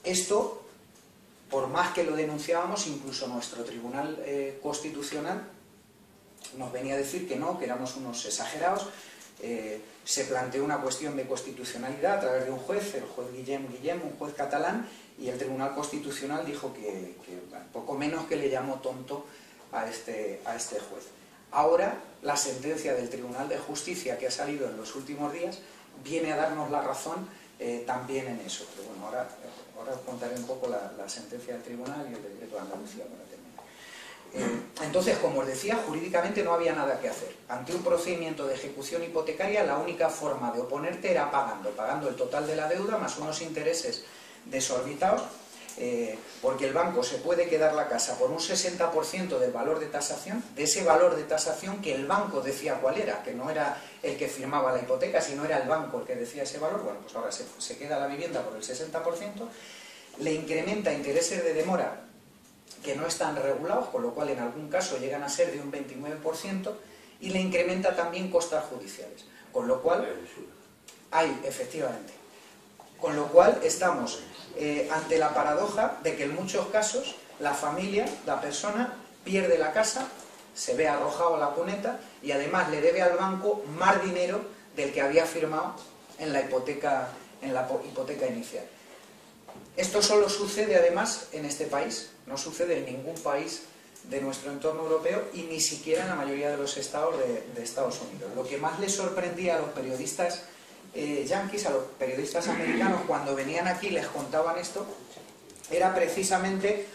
Esto, por más que lo denunciábamos, incluso nuestro Tribunal Constitucional nos venía a decir que no, que éramos unos exagerados. Se planteó una cuestión de constitucionalidad a través de un juez, el juez Guillem, un juez catalán, y el Tribunal Constitucional dijo que poco menos que le llamó tonto a este juez. Ahora, la sentencia del Tribunal de Justicia que ha salido en los últimos días viene a darnos la razón también en eso. Pero bueno, ahora os contaré un poco la sentencia del Tribunal y el decreto de Andalucía para terminar. Entonces, como os decía, jurídicamente no había nada que hacer. Ante un procedimiento de ejecución hipotecaria, la única forma de oponerte era pagando el total de la deuda más unos intereses desorbitados, porque el banco se puede quedar la casa por un 60% del valor de tasación, de ese valor de tasación que el banco decía cuál era, que no era el que firmaba la hipoteca, sino era el banco el que decía ese valor. Bueno, pues ahora se queda la vivienda por el 60%, le incrementa intereses de demora que no están regulados, con lo cual en algún caso llegan a ser de un 29%, y le incrementa también costas judiciales, con lo cual efectivamente, con lo cual estamos ante la paradoja de que en muchos casos la familia, la persona, pierde la casa, se ve arrojado a la cuneta y además le debe al banco más dinero del que había firmado en la hipoteca inicial. Esto solo sucede además en este país, no sucede en ningún país de nuestro entorno europeo y ni siquiera en la mayoría de los estados de Estados Unidos. Lo que más les sorprendía a los periodistas yanquis, a los periodistas americanos, cuando venían aquí y les contaban esto, era precisamente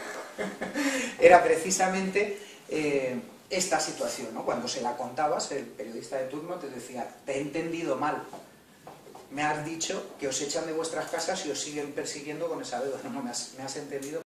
esta situación, ¿no? Cuando se la contabas, el periodista de turno te decía: te he entendido mal. Me has dicho que os echan de vuestras casas y os siguen persiguiendo con esa deuda. No, me has entendido